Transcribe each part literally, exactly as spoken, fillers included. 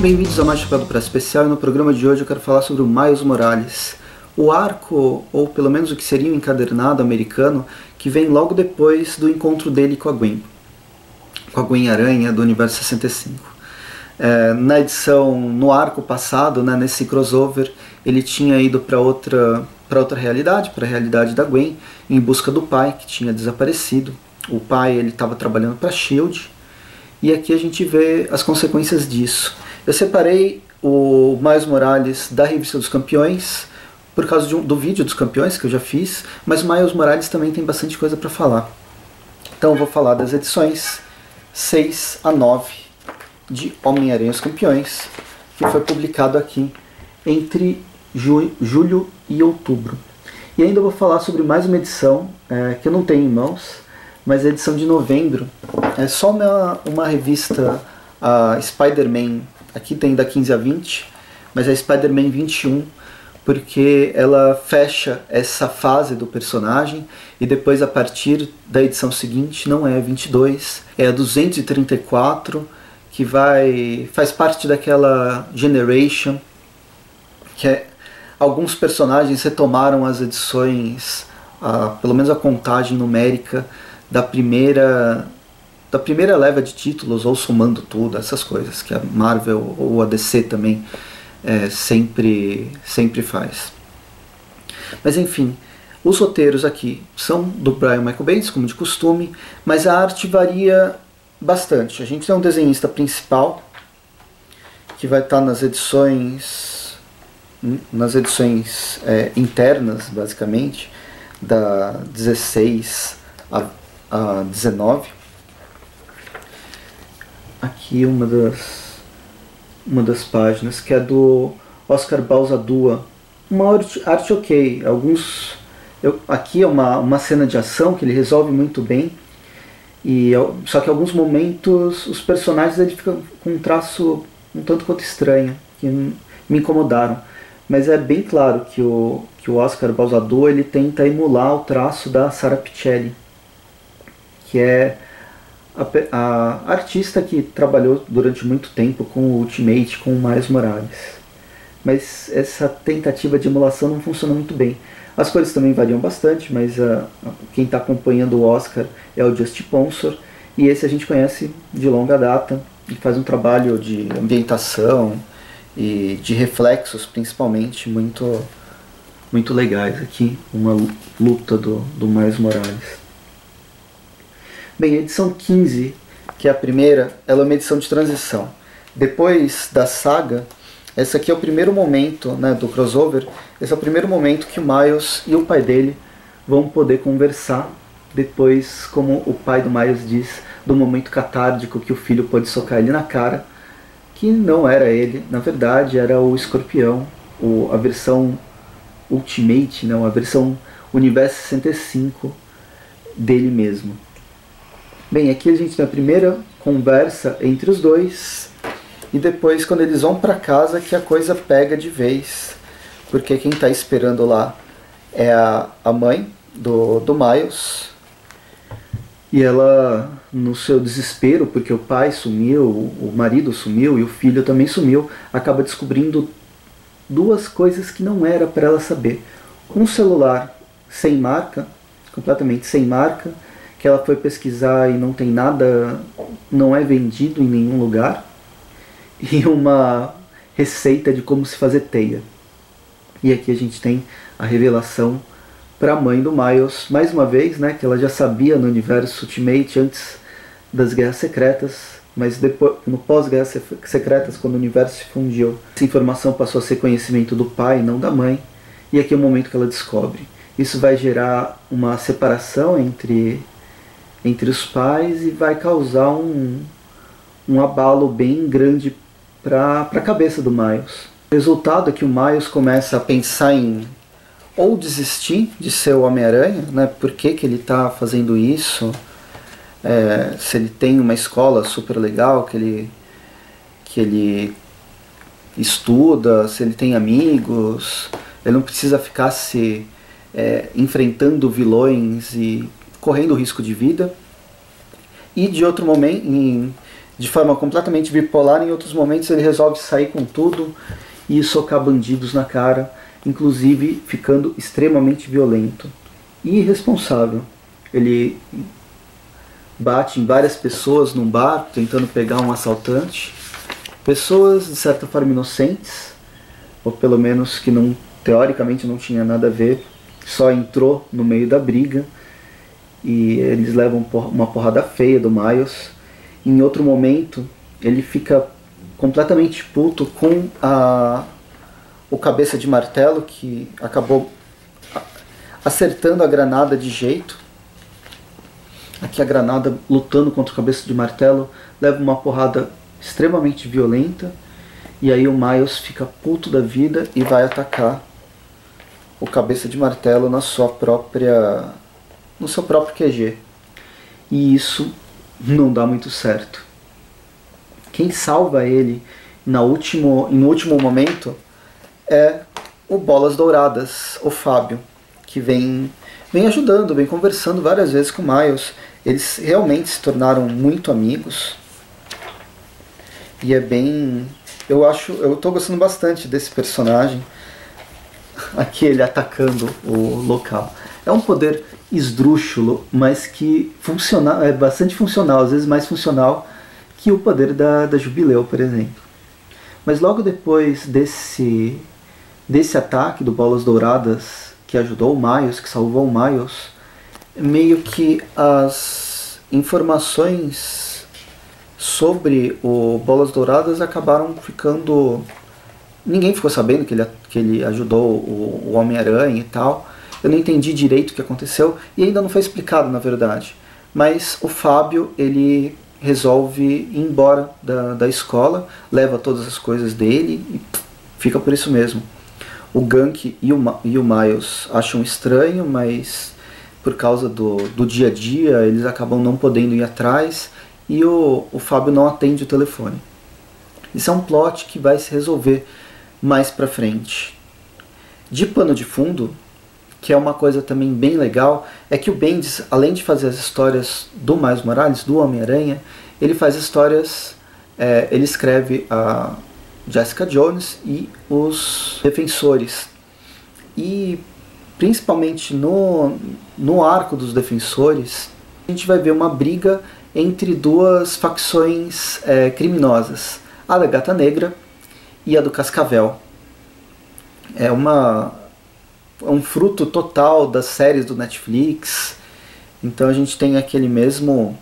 Bem-vindos a mais Chapéu para Especial, e no programa de hoje eu quero falar sobre o Miles Morales, o arco, ou pelo menos o que seria o encadernado americano, que vem logo depois do encontro dele com a Gwen, com a Gwen-Aranha do Universo sessenta e cinco. É, na edição, no arco passado, né, nesse crossover, ele tinha ido para outra, para outra realidade, para a realidade da Gwen, em busca do pai, que tinha desaparecido. O pai ele estava trabalhando para a Shield, e aqui a gente vê as consequências disso. Eu separei o Miles Morales da Revista dos Campeões, por causa de um, do vídeo dos campeões que eu já fiz, mas o Miles Morales também tem bastante coisa para falar. Então eu vou falar das edições seis a nove de Homem-Aranha os Campeões, que foi publicado aqui entre ju julho e outubro. E ainda vou falar sobre mais uma edição, é, que eu não tenho em mãos, mas a edição de novembro é só uma, uma revista, a Spider-Man, aqui tem da quinze a vinte, mas é Spider-Man vinte e um, porque ela fecha essa fase do personagem, e depois a partir da edição seguinte não é a vinte e dois, é a duzentos e trinta e quatro, que vai, faz parte daquela Generation, que é, alguns personagens retomaram as edições, a, pelo menos a contagem numérica da primeira, da primeira leva de títulos, ou somando tudo, essas coisas que a Marvel ou a D C também é, sempre, sempre faz. Mas enfim, os roteiros aqui são do Brian Michael Bendis, como de costume, mas a arte varia bastante. A gente tem um desenhista principal, que vai estar nas edições, nas edições é, internas, basicamente, da dezesseis a a dezenove. Aqui uma das, uma das páginas, que é do Oscar Balsadua. Uma arte, arte ok. Alguns, eu, aqui é uma, uma cena de ação que ele resolve muito bem. E, só que em alguns momentos os personagens ele ficam com um traço um tanto quanto estranho, que me incomodaram. Mas é bem claro que o, que o Oscar Balsadua ele tenta emular o traço da Sara Pichelli, que é a, a artista que trabalhou durante muito tempo com o Ultimate, com o Miles Morales. Mas essa tentativa de emulação não funciona muito bem. As cores também variam bastante, mas a, a, quem está acompanhando o Oscar é o Just Sponsor, e esse a gente conhece de longa data, e faz um trabalho de ambientação e de reflexos, principalmente, muito, muito legais aqui, uma luta do, do Miles Morales. Bem, a edição quinze, que é a primeira, ela é uma edição de transição. Depois da saga, esse aqui é o primeiro momento, né, do crossover, esse é o primeiro momento que o Miles e o pai dele vão poder conversar, depois, como o pai do Miles diz, do momento catártico que o filho pode socar ele na cara, que não era ele, na verdade era o Escorpião, o, a versão Ultimate, não, a versão Universo sessenta e cinco dele mesmo. Bem, aqui a gente tem a primeira conversa entre os dois, e depois quando eles vão para casa que a coisa pega de vez, porque quem está esperando lá é a, a mãe do, do Miles, e ela, no seu desespero, porque o pai sumiu, o marido sumiu e o filho também sumiu, acaba descobrindo duas coisas que não era para ela saber. Um celular sem marca, completamente sem marca, que ela foi pesquisar e não tem nada, não é vendido em nenhum lugar, e uma receita de como se fazer teia. E aqui a gente tem a revelação para a mãe do Miles, mais uma vez, né, que ela já sabia no universo Ultimate antes das Guerras Secretas, mas depois, no pós-Guerras Secretas, quando o universo se fundiu, essa informação passou a ser conhecimento do pai, não da mãe, e aqui é o momento que ela descobre. Isso vai gerar uma separação entre entre os pais e vai causar um, um abalo bem grande para a cabeça do Miles. O resultado é que o Miles começa a pensar em ou desistir de ser o Homem-Aranha, né? Por que que ele está fazendo isso? É, se ele tem uma escola super legal, que ele, que ele estuda, se ele tem amigos, ele não precisa ficar se é, enfrentando vilões e correndo risco de vida. E de outro momento, em, de forma completamente bipolar. Em outros momentos ele resolve sair com tudo e socar bandidos na cara, inclusive ficando extremamente violento e irresponsável. Ele bate em várias pessoas num bar tentando pegar um assaltante, pessoas de certa forma inocentes, ou pelo menos que não, teoricamente não tinha nada a ver, só entrou no meio da briga, e eles levam uma porrada feia do Miles. Em outro momento ele fica completamente puto com a, o cabeça de martelo, que acabou acertando a granada de jeito. Aqui a granada, lutando contra o cabeça de martelo, leva uma porrada extremamente violenta, e aí o Miles fica puto da vida e vai atacar o cabeça de martelo na sua própria, no seu próprio Q G. E isso não dá muito certo. Quem salva ele na último, no último momento é o Bolas Douradas, o Fábio, que vem, vem ajudando, vem conversando várias vezes com o Miles. Eles realmente se tornaram muito amigos. E é bem... Eu acho, eu tô gostando bastante desse personagem. Aqui ele atacando o local. É um poder esdrúxulo, mas que funciona, é bastante funcional, às vezes mais funcional que o poder da, da Jubileu, por exemplo. Mas logo depois desse, desse ataque do Bolas Douradas, que ajudou o Miles, que salvou o Miles, meio que as informações sobre o Bolas Douradas acabaram ficando... Ninguém ficou sabendo que ele, que ele ajudou o, o Homem-Aranha e tal. Eu não entendi direito o que aconteceu e ainda não foi explicado, na verdade. Mas o Fábio, ele resolve ir embora da, da escola, leva todas as coisas dele e pff, fica por isso mesmo. O Gank e o, e o Miles acham estranho, mas por causa do, do dia a dia eles acabam não podendo ir atrás, e o, o Fábio não atende o telefone. Isso é um plot que vai se resolver mais pra frente. De pano de fundo, que é uma coisa também bem legal, é que o Bendis, além de fazer as histórias do Miles Morales, do Homem-Aranha, ele faz histórias, é, ele escreve a Jessica Jones e os Defensores. E principalmente no, no arco dos Defensores, a gente vai ver uma briga entre duas facções é, criminosas, a da Gata Negra e a do Cascavel. É uma... um fruto total das séries do Netflix. Então a gente tem aquele mesmo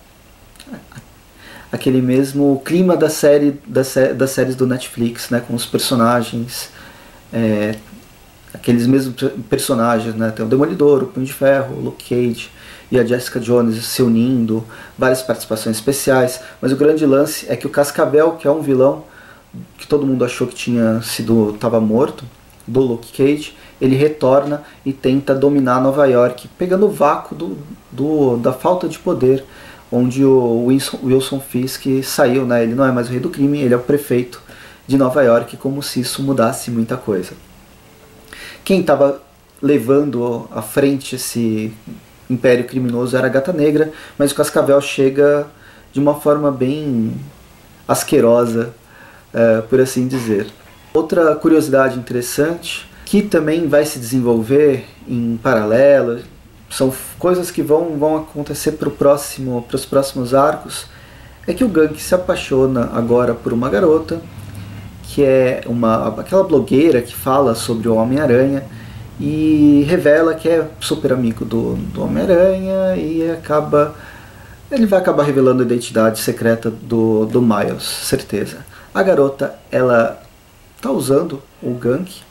aquele mesmo clima da série das, das séries do Netflix, né, com os personagens, é, aqueles mesmos personagens, né, tem o Demolidor, o Punho de Ferro, o Luke Cage e a Jessica Jones se unindo, várias participações especiais. Mas o grande lance é que o Cascavel, que é um vilão que todo mundo achou que tinha sido estava morto, do Luke Cage, ele retorna e tenta dominar Nova York, pegando o vácuo do, do, da falta de poder, onde o Wilson, Wilson Fisk saiu, né? Ele não é mais o rei do crime, ele é o prefeito de Nova York, como se isso mudasse muita coisa. Quem estava levando à frente esse império criminoso era a Gata Negra, mas o Cascavel chega de uma forma bem asquerosa, é, por assim dizer. Outra curiosidade interessante, que também vai se desenvolver em paralelo, são coisas que vão, vão acontecer para próximo, os próximos arcos, é que o Gank se apaixona agora por uma garota, que é uma, aquela blogueira que fala sobre o Homem-Aranha, e revela que é super amigo do, do Homem-Aranha, e acaba, ele vai acabar revelando a identidade secreta do, do Miles, certeza. A garota, ela está usando o Gank,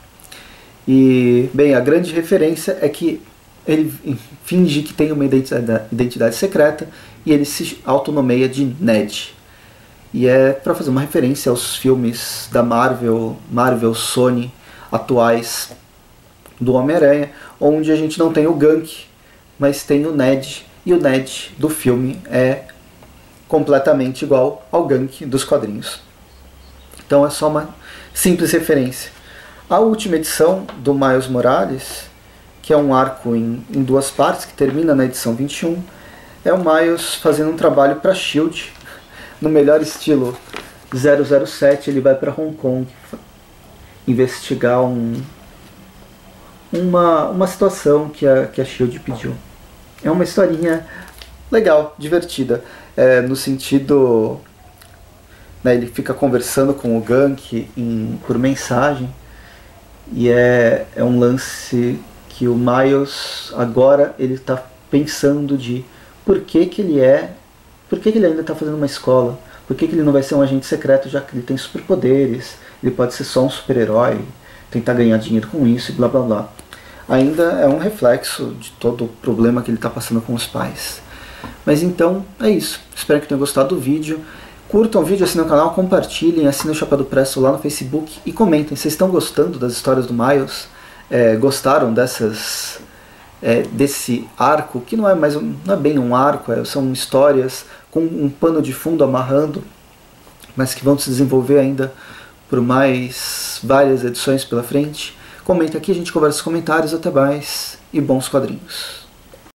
e, bem, a grande referência é que ele finge que tem uma identidade, identidade secreta e ele se autonomeia de Ned. E é para fazer uma referência aos filmes da Marvel, Marvel, Sony atuais do Homem-Aranha, onde a gente não tem o Gank, mas tem o Ned, e o Ned do filme é completamente igual ao Gank dos quadrinhos. Então é só uma simples referência. A última edição do Miles Morales, que é um arco em, em duas partes, que termina na edição vinte e um, é o Miles fazendo um trabalho para a Shield, no melhor estilo zero zero sete, ele vai para Hong Kong investigar um, uma, uma situação que a, que a Shield pediu. É uma historinha legal, divertida, é, no sentido... Né, ele fica conversando com o Ganke em, por mensagem, e é, é um lance que o Miles agora ele está pensando de por que, que ele é, por que, que ele ainda está fazendo uma escola, por que, que ele não vai ser um agente secreto já que ele tem superpoderes, ele pode ser só um super-herói, tentar ganhar dinheiro com isso e blá blá blá. Ainda é um reflexo de todo o problema que ele está passando com os pais. Mas então é isso, espero que tenham gostado do vídeo. Curtam o vídeo, assinem o canal, compartilhem, assinem o Chapéu do Presto lá no Facebook e comentem. Vocês estão gostando das histórias do Miles? É, gostaram dessas, é, desse arco, que não é, mais um, não é bem um arco, é, são histórias com um pano de fundo amarrando, mas que vão se desenvolver ainda por mais várias edições pela frente? Comenta aqui, a gente conversa nos comentários. Até mais e bons quadrinhos.